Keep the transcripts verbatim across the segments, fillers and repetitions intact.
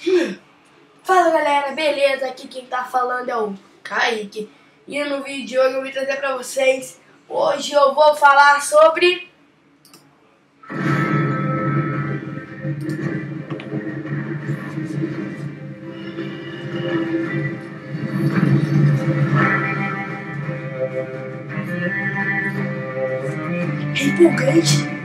Fala galera, beleza? Aqui quem tá falando é o Kaique. E no vídeo de hoje eu vim trazer pra vocês. Hoje eu vou falar sobre é empolgante.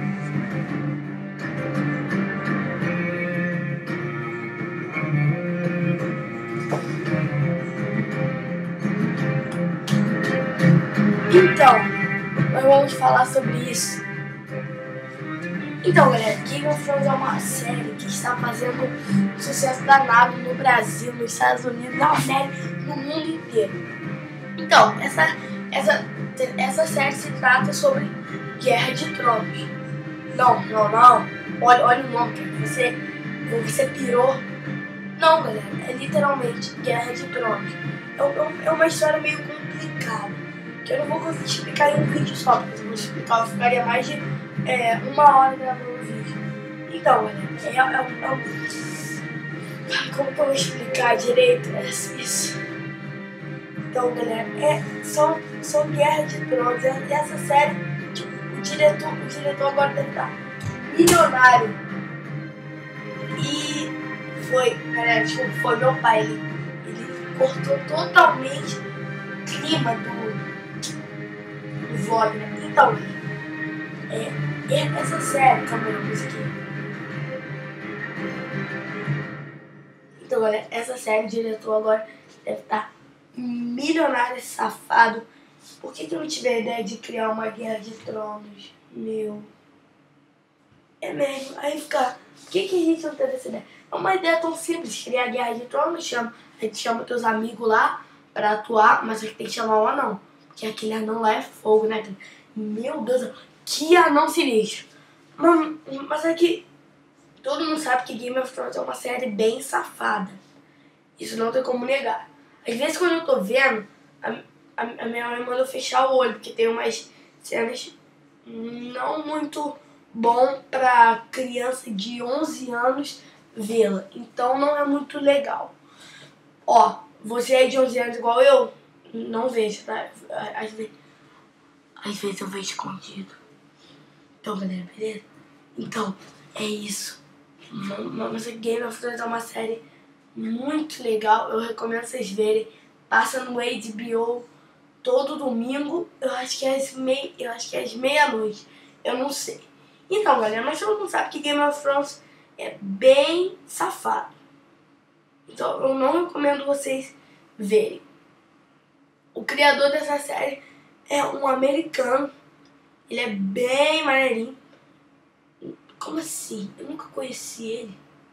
Então, nós vamos falar sobre isso. Então, galera, Game of Thrones é uma série que está fazendo um sucesso danado no Brasil, nos Estados Unidos, na América, no mundo inteiro. Então, essa, essa, essa série se trata sobre Guerra de Tronos. Não, não, não. Olha, olha o nome, cara. Você, você pirou. Não, galera, é literalmente Guerra de Tronos. É, é uma história meio complicada, que eu não vou conseguir explicar em um vídeo só, porque se eu vou explicar, eu ficaria mais de é, uma hora gravando o vídeo. Então, galera, é, é, é, é, como que eu vou explicar direito é isso? Então, galera, é, são, são Guerra de Tronos, e essa série, tipo, o diretor, o diretor agora deve estar milionário. E foi, galera, tipo, foi meu pai, ele, ele cortou totalmente o clima do do vlog, né? Então, é, é, essa série, calma aí, musiquinha. Então, galera, essa série, o diretor agora deve estar milionário, safado. Por que que eu não tive a ideia de criar uma Guerra de Tronos? Meu. É mesmo. Aí fica, por que que a gente não teve essa ideia? É uma ideia tão simples, criar a Guerra de Tronos, chama, a gente chama teus amigos lá pra atuar, mas a gente tem que chamar o anão. Porque aquele anão lá é fogo, né? Meu Deus, que anão sinistro. Mas, mas é que todo mundo sabe que Game of Thrones é uma série bem safada. Isso não tem como negar. Às vezes quando eu tô vendo, a, a, a minha mãe manda eu fechar o olho, porque tem umas cenas não muito bom pra criança de onze anos vê-la. Então não é muito legal. Ó, você é de onze anos igual eu? Não vejo, tá? Às vezes, às vezes eu vejo escondido. Então, galera, beleza? Então, é isso. Mas Game of Thrones é uma série muito legal. Eu recomendo vocês verem. Passa no H B O todo domingo. Eu acho que é às meia, eu acho que é às meia-noite. Eu não sei. Então, galera, mas todo mundo sabe que Game of Thrones é bem safado. Então, eu não recomendo vocês verem. O criador dessa série é um americano. Ele é bem maneirinho. Como assim? Eu nunca conheci ele.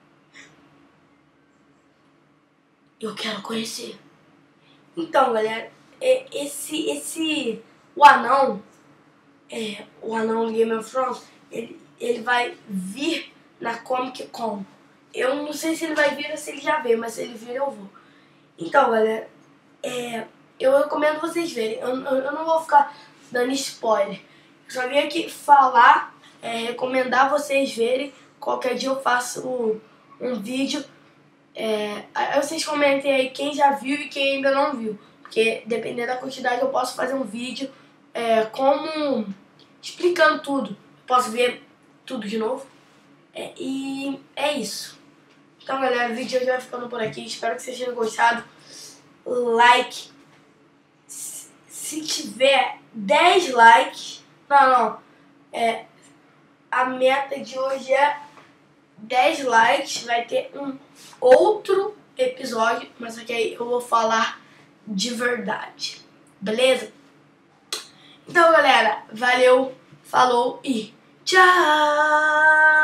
Eu quero conhecer. Então, galera, é esse, esse, o anão, é, o anão Game of Thrones, ele, ele vai vir na Comic Con. Eu não sei se ele vai vir ou se ele já veio, mas se ele vir eu vou. Então, galera, é... eu recomendo vocês verem. Eu, eu, eu não vou ficar dando spoiler. Eu só vim aqui falar, é, recomendar vocês verem. Qualquer dia eu faço um, um vídeo. É, aí vocês comentem aí quem já viu e quem ainda não viu. Porque dependendo da quantidade eu posso fazer um vídeo é, como explicando tudo. Posso ver tudo de novo. É, e é isso. Então, galera, o vídeo já vai ficando por aqui. Espero que vocês tenham gostado. Like. Se tiver dez likes, não, não, é, a meta de hoje é dez likes, vai ter um outro episódio, mas aqui aí eu vou falar de verdade, beleza? Então, galera, valeu, falou e tchau!